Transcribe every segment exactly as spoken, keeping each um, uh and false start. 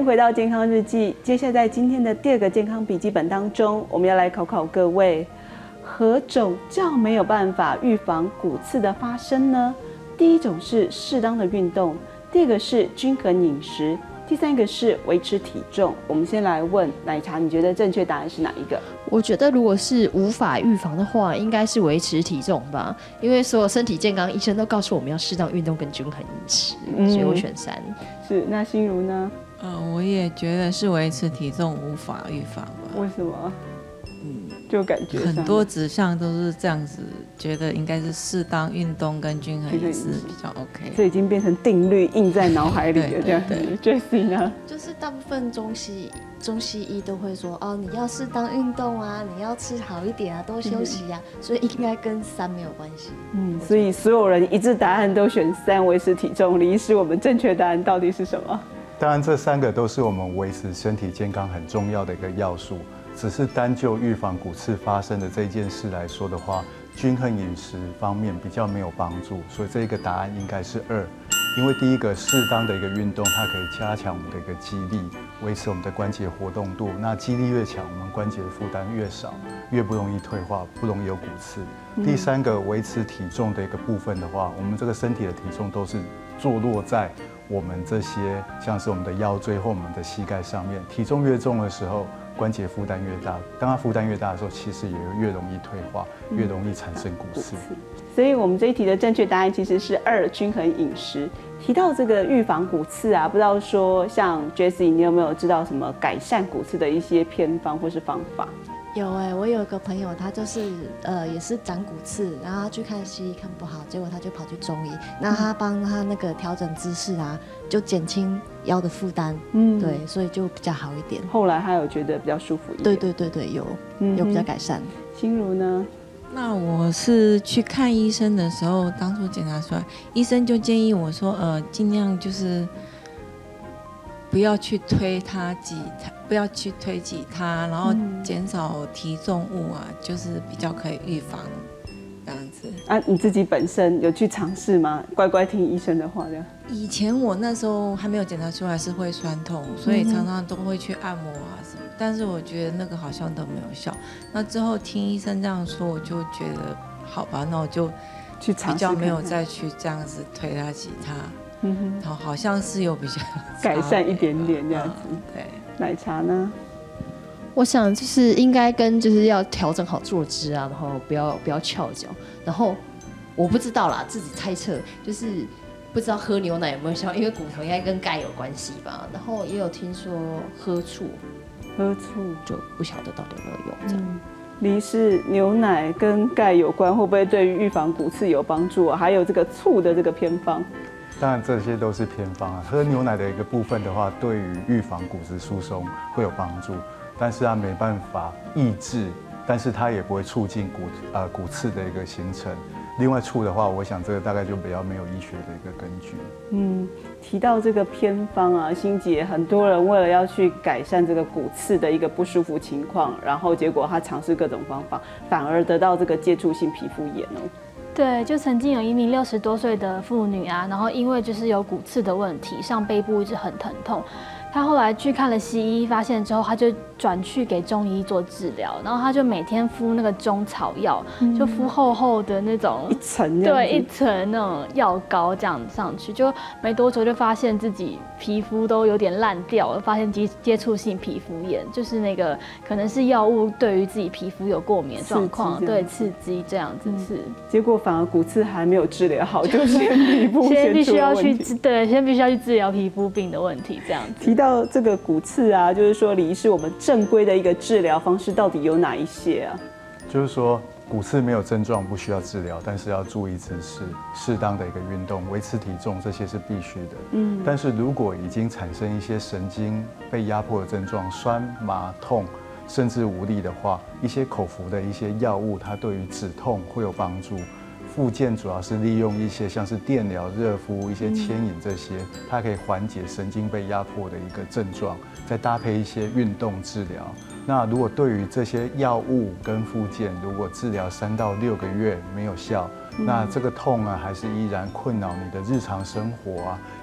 回到健康日记，接下来在今天的第二个健康笔记本当中，我们要来考考各位，何种较没有办法预防骨刺的发生呢？第一种是适当的运动，第二个是均衡饮食，第三个是维持体重。我们先来问奶茶，你觉得正确答案是哪一个？ 我觉得如果是无法预防的话，应该是维持体重吧，因为所有身体健康医生都告诉我们要适当运动跟均衡饮食，嗯、所以我选三。 是，那心如呢？ 呃，我也觉得是维持体重无法预防吧。 为什么？ 嗯， 就感觉很多指向都是这样子，觉得应该是适当运动跟均衡饮食比较 OK。 这已经变成定律，印在脑海里了。这样子 ，Jessie 呢？ 就是大部分中西中西医都会说，哦，你要适当运动啊，你要吃好一点啊，多休息啊，嗯、所以应该跟三没有关系。 嗯，所以所有人一致答案都选三，维持体重。李医师，我们正确答案到底是什么？ 当然，这三个都是我们维持身体健康很重要的一个要素。只是单就预防骨刺发生的这件事来说的话，均衡饮食方面比较没有帮助，所以这一个答案应该是二。因为第一个适当的一个运动，它可以加强我们的一个肌力，维持我们的关节活动度。那肌力越强，我们关节负担越少，越不容易退化，不容易有骨刺。嗯、第三个，维持体重的一个部分的话，我们这个身体的体重都是坐落在我们这些像是我们的腰椎或我们的膝盖上面。体重越重的时候，关节负担越大，当它负担越大的时候，其实也越容易退化，越容易产生骨刺。 嗯、所以，我们这一题的正确答案其实是二，均衡饮食。提到这个预防骨刺啊，不知道说像 Jessie， 你有没有知道什么改善骨刺的一些偏方或是方法？ 有哎、欸，我有一个朋友，他就是呃也是长骨刺，然后他去看西医看不好，结果他就跑去中医，那他帮他那个调整姿势啊，就减轻腰的负担，嗯，对，所以就比较好一点。 后来他有觉得比较舒服一点？ 对对对对，有、嗯、有比较改善。 心如呢？ 那我是去看医生的时候，当初检查出来，医生就建议我说，呃，尽量就是不要去推它挤它，不要去推挤它，然后减少提重物啊，就是比较可以预防这样子。 啊，你自己本身有去尝试吗？乖乖听医生的话的。 以前我那时候还没有检查出来是会酸痛，所以常常都会去按摩啊什么，但是我觉得那个好像都没有效。那之后听医生这样说，我就觉得好吧，那我就去尝试， 比较没有再去这样子推它挤它。嗯哼，然后好像是有比较改善一点点这样子。嗯、 对， 奶茶呢？ 我想就是应该跟就是要调整好坐姿啊，然后不要不要翘脚。然后我不知道啦，自己猜测就是不知道喝牛奶有没有效，因为骨头应该跟钙有关系吧。然后也有听说喝醋， 喝醋就不晓得到底有没有用这样。嗯， 梨是牛奶跟钙有关，会不会对于预防骨刺有帮助啊？还有这个醋的这个偏方。 当然这些都是偏方啊。喝牛奶的一个部分的话，对于预防骨质疏松会有帮助，但是它没办法抑制，但是它也不会促进骨呃骨刺的一个形成。另外醋的话，我想这个大概就比较没有医学的一个根据。 嗯，提到这个偏方啊，欣姐，很多人为了要去改善这个骨刺的一个不舒服情况，然后结果他尝试各种方法，反而得到这个接触性皮肤炎哦。 对，就曾经有一名六十多岁的妇女啊，然后因为就是有骨刺的问题，上背部一直很疼痛。她后来去看了西医，发现之后，她就转去给中医做治疗，然后她就每天敷那个中草药，嗯、就敷厚厚的那种一层， 对，一层那种药膏这样上去，就没多久就发现自己皮肤都有点烂掉了，发现接接触性皮肤炎，就是那个可能是药物对于自己皮肤有过敏的状况，对，刺激这样子是、嗯， 结果反而骨刺还没有治疗好，就先皮肤先必须要去对，先必须要去治疗皮肤病的问题这样子。 提到这个骨刺啊，就是说李医师，我们正规的一个治疗方式到底有哪一些啊？ 就是说骨刺没有症状不需要治疗，但是要注意姿势、适当的一个运动、维持体重，这些是必须的。嗯，但是如果已经产生一些神经被压迫的症状，酸麻痛，甚至无力的话，一些口服的一些药物，它对于止痛会有帮助。复健主要是利用一些像是电疗、热敷、一些牵引这些，它可以缓解神经被压迫的一个症状，再搭配一些运动治疗。那如果对于这些药物跟复健，如果治疗三到六个月没有效，那这个痛啊还是依然困扰你的日常生活啊，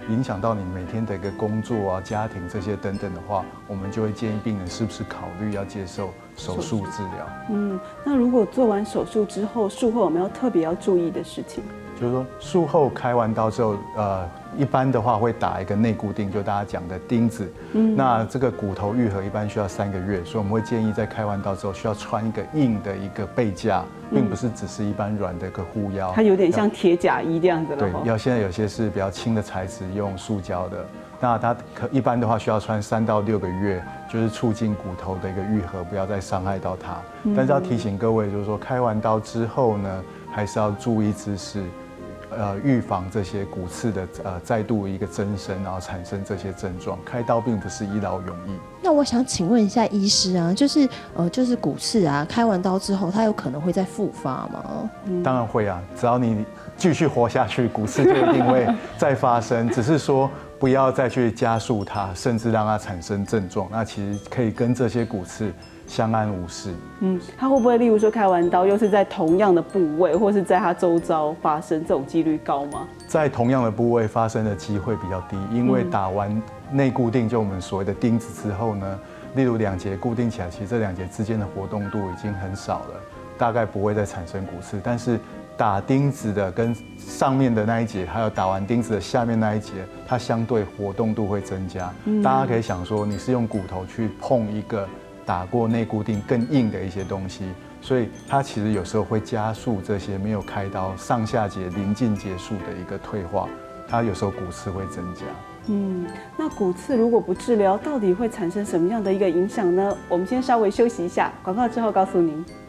影响到你每天的一个工作啊、家庭这些等等的话，我们就会建议病人是不是考虑要接受手术治疗。 嗯，那如果做完手术之后，术后有没有特别要注意的事情？ 就是说，术后开完刀之后，呃，一般的话会打一个内固定，就大家讲的钉子。嗯，那这个骨头愈合一般需要三个月，所以我们会建议在开完刀之后需要穿一个硬的一个背架，并不是只是一般软的一个护腰。 它有点像铁甲衣这样子了。 对，要现在有些是比较轻的材质，用塑胶的。那它可一般的话需要穿三到六个月，就是促进骨头的一个愈合，不要再伤害到它。嗯、但是要提醒各位，就是说开完刀之后呢，还是要注意姿势。呃，预防这些骨刺的呃再度一个增生，然后产生这些症状。开刀并不是一劳永逸。 那我想请问一下医师啊，就是呃，就是骨刺啊，开完刀之后，它有可能会再复发吗？ 嗯、当然会啊，只要你继续活下去，骨刺就一定会再发生，只是说不要再去加速它，甚至让它产生症状。那其实可以跟这些骨刺相安无事。 嗯，它会不会例如说开完刀又是在同样的部位，或是在它周遭发生，这种几率高吗？ 在同样的部位发生的机会比较低，因为打完内固定，就我们所谓的钉子之后呢，例如两节固定起来，其实这两节之间的活动度已经很少了，大概不会再产生骨刺。但是打钉子的跟上面的那一节，还有打完钉子的下面那一节，它相对活动度会增加。嗯、大家可以想说，你是用骨头去碰一个打过内固定更硬的一些东西，所以它其实有时候会加速这些没有开刀上下节临近结束的一个退化，它有时候骨刺会增加。 嗯，那骨刺如果不治疗，到底会产生什么样的一个影响呢？我们先稍微休息一下，广告之后告诉您。